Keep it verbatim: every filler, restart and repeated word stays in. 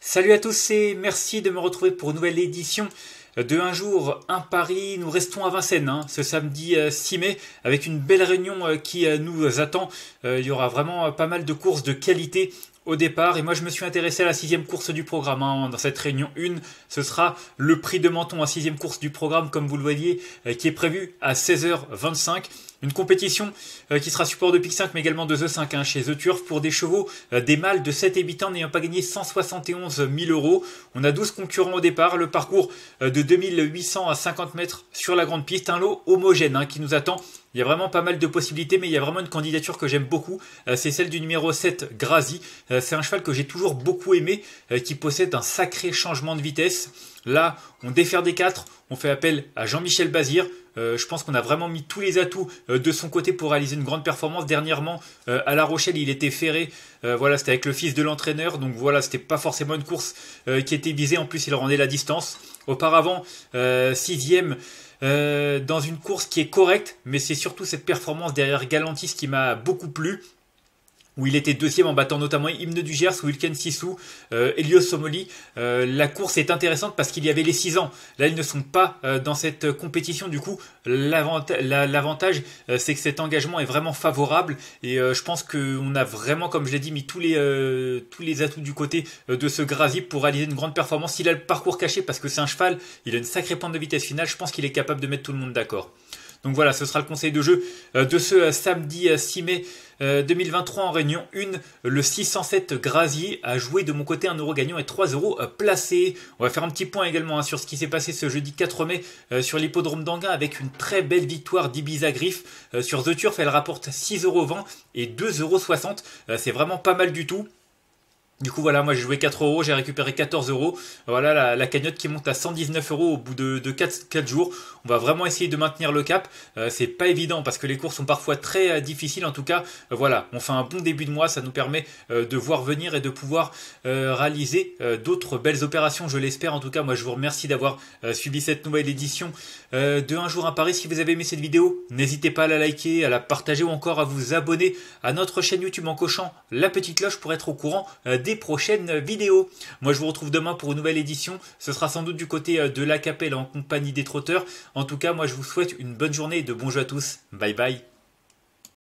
Salut à tous et merci de me retrouver pour une nouvelle édition de Un jour, un pari. Nous restons à Vincennes hein, ce samedi euh, six mai avec une belle réunion euh, qui euh, nous attend. Euh, il y aura vraiment euh, pas mal de courses de qualité au départ. Et moi je me suis intéressé à la sixième course du programme. Hein. Dans cette réunion un, ce sera le prix de Menton, la sixième course du programme comme vous le voyez, euh, qui est prévue à seize heures vingt-cinq. Une compétition euh, qui sera support de Pic cinq mais également de The cinq hein, chez The Turf pour des chevaux euh, des mâles de sept et huit ans n'ayant pas gagné cent soixante et onze mille euros. On a douze concurrents au départ, le parcours euh, de deux mille huit cents à cinquante mètres sur la grande piste, un lot homogène hein, qui nous attend. Il y a vraiment pas mal de possibilités, mais il y a vraiment une candidature que j'aime beaucoup. Euh, c'est celle du numéro sept, Grazi. Euh, c'est un cheval que j'ai toujours beaucoup aimé, euh, qui possède un sacré changement de vitesse. Là, on défère des quatre, on fait appel à Jean-Michel Bazir. Euh, je pense qu'on a vraiment mis tous les atouts euh, de son côté pour réaliser une grande performance. Dernièrement, euh, à La Rochelle, il était ferré. Euh, voilà, c'était avec le fils de l'entraîneur. Donc voilà, c'était pas forcément une course euh, qui était visée. En plus, il rendait la distance. Auparavant, euh, sixième euh, dans une course qui est correcte. Mais c'est surtout cette performance derrière Galantis qui m'a beaucoup plu, où il était deuxième en battant notamment Hymne du Gers, Wilken Sissou, euh, Elios Somoli. Euh, la course est intéressante parce qu'il y avait les six ans. Là, ils ne sont pas euh, dans cette compétition. Du coup, l'avantage, l'avantage euh, c'est que cet engagement est vraiment favorable. Et euh, je pense qu'on a vraiment, comme je l'ai dit, mis tous les, euh, tous les atouts du côté euh, de ce Grazi pour réaliser une grande performance. Il a le parcours caché parce que c'est un cheval. Il a une sacrée pointe de vitesse finale. Je pense qu'il est capable de mettre tout le monde d'accord. Donc voilà, ce sera le conseil de jeu de ce samedi six mai deux mille vingt-trois en réunion un. Le six cent sept Grazi a joué de mon côté un euro gagnant et trois euros placés. On va faire un petit point également hein, sur ce qui s'est passé ce jeudi quatre mai euh, sur l'hippodrome d'Anguin avec une très belle victoire d'Ibiza Griff. Euh, sur The Turf, elle rapporte six euros vingt et deux euros soixante. Euh, c'est vraiment pas mal du tout. Du coup voilà, moi j'ai joué quatre euros, j'ai récupéré quatorze euros. Voilà la, la cagnotte qui monte à cent dix-neuf euros au bout de, de quatre, quatre jours. On va vraiment essayer de maintenir le cap. Euh, c'est pas évident parce que les cours sont parfois très euh, difficiles. En tout cas, euh, voilà, on fait un bon début de mois. Ça nous permet euh, de voir venir et de pouvoir euh, réaliser euh, d'autres belles opérations, je l'espère. En tout cas, moi je vous remercie d'avoir euh, suivi cette nouvelle édition euh, de Un jour un pari. Si vous avez aimé cette vidéo, n'hésitez pas à la liker, à la partager ou encore à vous abonner à notre chaîne YouTube en cochant la petite cloche pour être au courant euh, des prochaines vidéos. Moi je vous retrouve demain pour une nouvelle édition. Ce sera sans doute du côté de la Capelle en compagnie des trotteurs. En tout cas, moi je vous souhaite une bonne journée et de bons jeux à tous. Bye bye.